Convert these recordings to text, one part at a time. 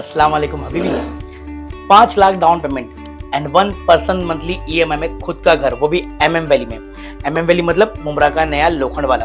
अस्सलाम वालेकुम हबीबी। 5 lakh down payment and 1% monthly EMI में खुद का घर, वो भी MM वैली में। MM वैली मतलब मुंब्रा का नया लोखंड वाला।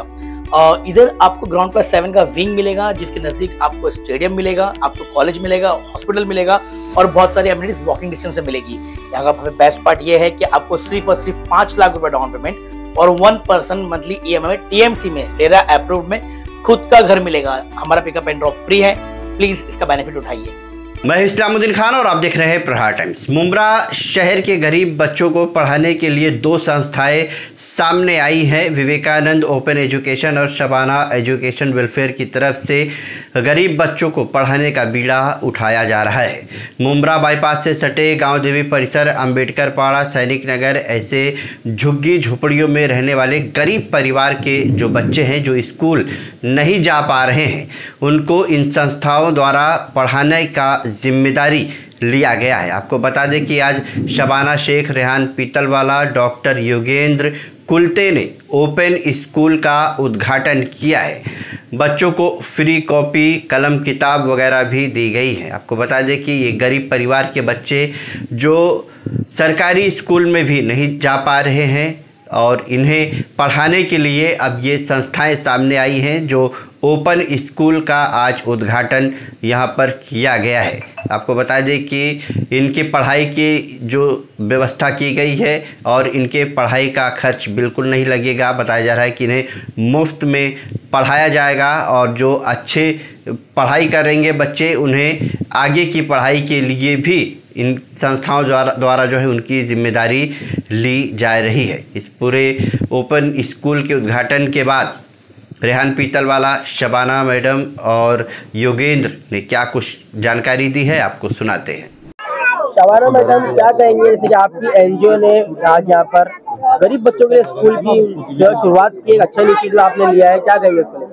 इधर आपको ग्राउंड प्लस 7 का विंग मिलेगा, जिसके नजदीक आपको स्टेडियम मिलेगा, आपको कॉलेज मिलेगा, हॉस्पिटल मिलेगा और बहुत सारी एमिनिटीज वॉकिंग डिस्टेंस से मिलेगी। यहाँ का बेस्ट पार्ट ये है कि आपको सिर्फ और सिर्फ 5 लाख रुपए डाउन पेमेंट और 1% मंथली EMI में TMC में रेरा अप्रूव में खुद का घर मिलेगा। हमारा पिकअप एंड ड्रॉप फ्री है, प्लीज इसका बेनिफिट उठाइए। मैं इस्लामुद्दीन खान और आप देख रहे हैं प्रहार टाइम्स। मुंब्रा शहर के गरीब बच्चों को पढ़ाने के लिए 2 संस्थाएं सामने आई हैं। विवेकानंद ओपन एजुकेशन और शबाना एजुकेशन वेलफेयर की तरफ से गरीब बच्चों को पढ़ाने का बीड़ा उठाया जा रहा है। मुंब्रा बाईपास से सटे गांव देवी परिसर, अंबेडकर पाड़ा, सैनिक नगर, ऐसे झुग्गी झोपड़ियों में रहने वाले गरीब परिवार के जो बच्चे हैं जो स्कूल नहीं जा पा रहे हैं, उनको इन संस्थाओं द्वारा पढ़ाने का जिम्मेदारी लिया गया है। आपको बता दें कि आज शबाना शेख, रेहान पीतलवाला, डॉक्टर योगेंद्र कुलते ने ओपन स्कूल का उद्घाटन किया है। बच्चों को फ्री कॉपी, कलम, किताब वगैरह भी दी गई है। आपको बता दें कि ये गरीब परिवार के बच्चे जो सरकारी स्कूल में भी नहीं जा पा रहे हैं और इन्हें पढ़ाने के लिए अब ये संस्थाएं सामने आई हैं, जो ओपन स्कूल का आज उद्घाटन यहाँ पर किया गया है। आपको बता दें कि इनकी पढ़ाई की जो व्यवस्था की गई है और इनके पढ़ाई का खर्च बिल्कुल नहीं लगेगा। बताया जा रहा है कि इन्हें मुफ्त में पढ़ाया जाएगा और जो अच्छे पढ़ाई करेंगे बच्चे, उन्हें आगे की पढ़ाई के लिए भी इन संस्थाओं द्वारा जो है उनकी जिम्मेदारी ली जा रही है। इस पूरे ओपन स्कूल के उद्घाटन के बाद रेहान पीतलवाला, शबाना मैडम और योगेंद्र ने क्या कुछ जानकारी दी है, आपको सुनाते हैं। शबाना मैडम, क्या कहेंगे जैसे कि आपकी NGO ने आज यहाँ पर गरीब बच्चों के लिए स्कूल की शुरुआत की, एक अच्छा इनिशिएटिव आपने लिया है, क्या कहेंगे उसके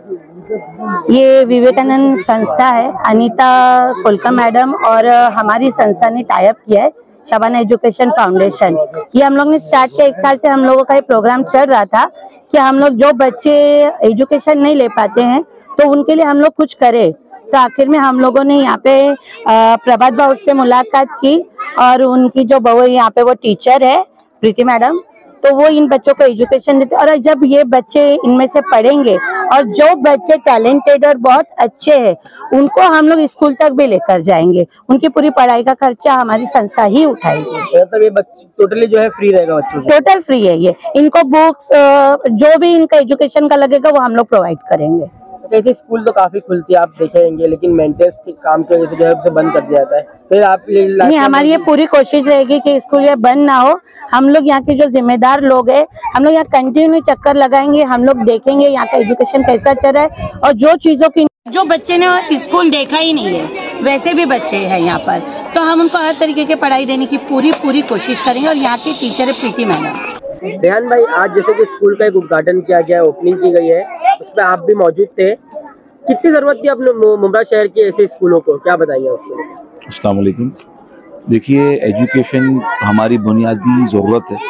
लिए? ये विवेकानंद संस्था है, अनीता कोलका मैडम और हमारी संस्था ने टाई अप किया है, शबाना एजुकेशन फाउंडेशन। ये हम लोग ने स्टार्ट किया, 1 साल से हम लोगों का ये प्रोग्राम चल रहा था कि हम लोग जो बच्चे एजुकेशन नहीं ले पाते हैं तो उनके लिए हम लोग कुछ करें। तो आखिर में हम लोगों ने यहाँ पे प्रभात भाव से मुलाकात की और उनकी जो बहू यहाँ पे वो टीचर है प्रीति मैडम, तो वो इन बच्चों को एजुकेशन देते। और जब ये बच्चे इनमें से पढ़ेंगे और जो बच्चे टैलेंटेड और बहुत अच्छे हैं उनको हम लोग स्कूल तक भी लेकर जाएंगे। उनकी पूरी पढ़ाई का खर्चा हमारी संस्था ही उठाएगी। मतलब ये बच्चे टोटली जो है फ्री रहेगा, बच्चों को टोटल फ्री है। ये इनको बुक्स जो भी इनका एजुकेशन का लगेगा वो हम लोग प्रोवाइड करेंगे। जैसे स्कूल तो काफी खुलती है आप देखेंगे, लेकिन मेंटेनेंस के काम की वजह से जो है उसे बंद कर दिया जाता है। फिर आप नहीं, हमारी ये पूरी कोशिश रहेगी कि स्कूल ये बंद ना हो। हम लोग यहाँ के जो जिम्मेदार लोग हैं, हम लोग यहाँ कंटिन्यू चक्कर लगाएंगे, हम लोग देखेंगे यहाँ का एजुकेशन कैसा चल रहा है और जो चीजों की जो बच्चे ने स्कूल देखा ही नहीं है वैसे भी बच्चे हैं यहाँ पर, तो हम उनको हर तरीके की पढ़ाई देने की पूरी कोशिश करेंगे। और यहाँ की टीचर है प्रीति मैडम। रेहान भाई, आज जैसे कि स्कूल का एक उद्घाटन किया गया है, ओपनिंग की गई है, उसमें आप भी मौजूद थे, कितनी जरूरत थी अपने मुंब्रा शहर के ऐसे स्कूलों को, क्या बताइए उसके? अस्सलाम वालेकुम। देखिए, एजुकेशन हमारी बुनियादी ज़रूरत है।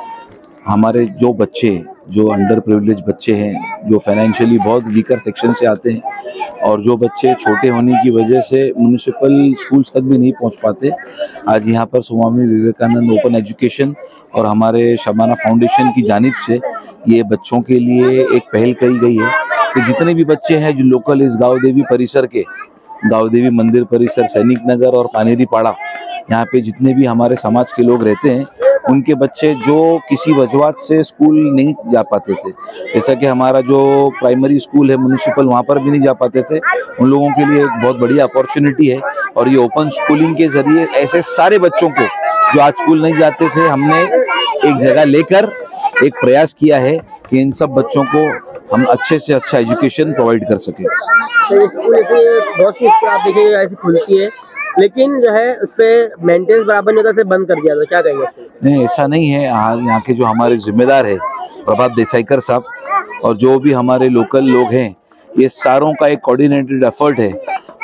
हमारे जो बच्चे जो अंडर प्रिविलेज बच्चे हैं, जो फाइनेंशियली बहुत वीकर सेक्शन से आते हैं और जो बच्चे छोटे होने की वजह से म्यूनिसिपल स्कूल्स तक भी नहीं पहुंच पाते, आज यहाँ पर स्वामी विवेकानंद ओपन एजुकेशन और हमारे शबाना फाउंडेशन की जानिब से ये बच्चों के लिए एक पहल करी गई है कि जितने भी बच्चे हैं जो लोकल इस गाँव देवी परिसर के, गाँव देवी मंदिर परिसर, सैनिक नगर और कानेरी पाड़ा, यहाँ पे जितने भी हमारे समाज के लोग रहते हैं, उनके बच्चे जो किसी वजूहत से स्कूल नहीं जा पाते थे, जैसा कि हमारा जो प्राइमरी स्कूल है म्यूनिसिपल, वहाँ पर भी नहीं जा पाते थे, उन लोगों के लिए एक बहुत बड़ी अपॉर्चुनिटी है। और ये ओपन स्कूलिंग के जरिए ऐसे सारे बच्चों को जो आज स्कूल नहीं जाते थे, हमने एक जगह लेकर एक प्रयास किया है कि इन सब बच्चों को हम अच्छे से अच्छा एजुकेशन प्रोवाइड कर सकें। तो स्कूल ऐसे बहुत सी आप देखिए ऐसी खुलती है, लेकिन जो है उस पर मेंटेनेंस बराबर नहीं होता, बंद कर दिया, तो क्या कहेंगे? नहीं, ऐसा नहीं है। यहाँ के जो हमारे जिम्मेदार है प्रभात देसाईकर साहब और जो भी हमारे लोकल लोग हैं, ये सारों का एक कोऑर्डिनेटेड एफर्ट है।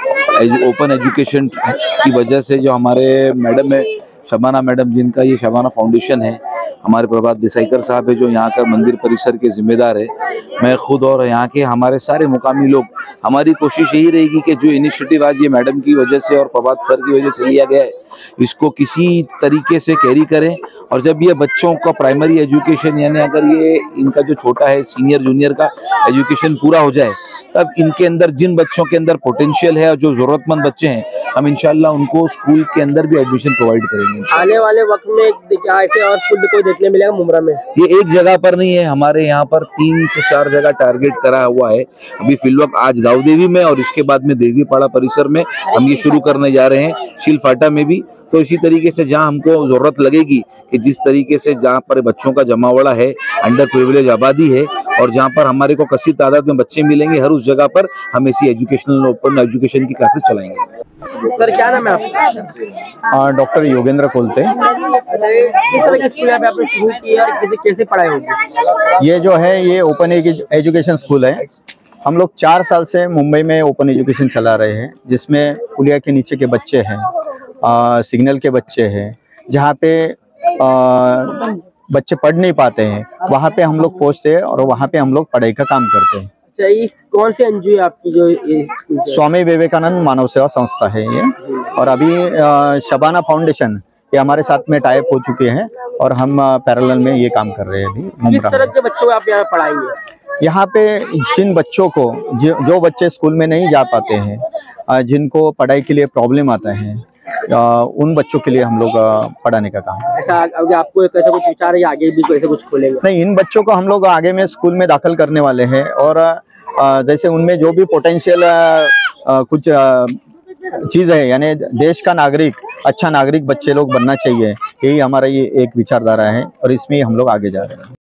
ओपन एजुकेशन की वजह से जो हमारे मैडम है शबाना मैडम, जिनका ये शबाना फाउंडेशन है, हमारे प्रभात देसाईकर साहब है जो यहाँ का मंदिर परिसर के जिम्मेदार है, मैं खुद और यहाँ के हमारे सारे मुकामी लोग, हमारी कोशिश यही रहेगी कि जो इनिशिएटिव आज ये मैडम की वजह से और प्रभात सर की वजह से लिया गया है, इसको किसी तरीके से कैरी करें। और जब ये बच्चों का प्राइमरी एजुकेशन यानी अगर ये इनका जो छोटा है सीनियर जूनियर का एजुकेशन पूरा हो जाए, तब इनके अंदर जिन बच्चों के अंदर पोटेंशियल है और जो जरूरतमंद बच्चे हैं, हम इंशाल्लाह उनको स्कूल के अंदर भी एडमिशन प्रोवाइड करेंगे। आने वाले वक्त में ऐसे और स्कूल कोई देखने मिलेगा मुंब्रा में? ये एक जगह पर नहीं है, हमारे यहाँ पर 3 से 4 जगह टारगेट करा हुआ है। अभी फिलवक्त आज गाँवदेवी में और इसके बाद में देवीपाड़ा परिसर में हम ये शुरू करने जा रहे हैं, शीलफाटा में भी। तो इसी तरीके से जहां हमको जरूरत लगेगी कि जिस तरीके से जहां पर बच्चों का जमावड़ा है, अंडर प्रिविलेज आबादी है और जहां पर हमारे को कसीर तादाद में बच्चे मिलेंगे, हर उस जगह पर हम ऐसी एजुकेशनल ओपन एजुकेशन की क्लासेस चलाएंगे। सर क्या नाम है आपका? डॉक्टर योगेंद्र कोलते। किस तरह की स्कूल यहाँ पे आपने शुरू की है और कैसे पढ़ाई होगी? ये जो है ये ओपन एजुकेशन स्कूल है। हम लोग 4 साल से मुंबई में ओपन एजुकेशन चला रहे हैं, जिसमें पुलिया के नीचे के बच्चे हैं, सिग्नल के बच्चे हैं, जहाँ पे बच्चे पढ़ नहीं पाते हैं, वहाँ पे हम लोग पहुँचते हैं और वहाँ पे हम लोग पढ़ाई का काम करते हैं। अच्छा, ये कौन सी एनजीओ है आपकी जो ये स्वामी विवेकानंद मानव सेवा संस्था है ये, और अभी शबाना फाउंडेशन ये हमारे साथ में टाइप हो चुके हैं और हम पैरेलल में ये काम कर रहे हैं। अभी किस तरह के बच्चों को आप यहाँ पढ़ाएंगे? यहाँ पे जिन बच्चों को जो बच्चे स्कूल में नहीं जा पाते हैं, जिनको पढ़ाई के लिए प्रॉब्लम आता है, उन बच्चों के लिए हम लोग पढ़ाने का काम। ऐसा अगर आपको ऐसा कुछ विचार है आगे भी ऐसा कुछ खोलेंगे? नहीं, इन बच्चों को हम लोग आगे में स्कूल में दाखिल करने वाले हैं और जैसे उनमें जो भी पोटेंशियल कुछ चीज़ है, यानी देश का नागरिक, अच्छा नागरिक बच्चे लोग बनना चाहिए, यही हमारा ये एक विचारधारा है और इसमें हम लोग आगे जा रहे हैं।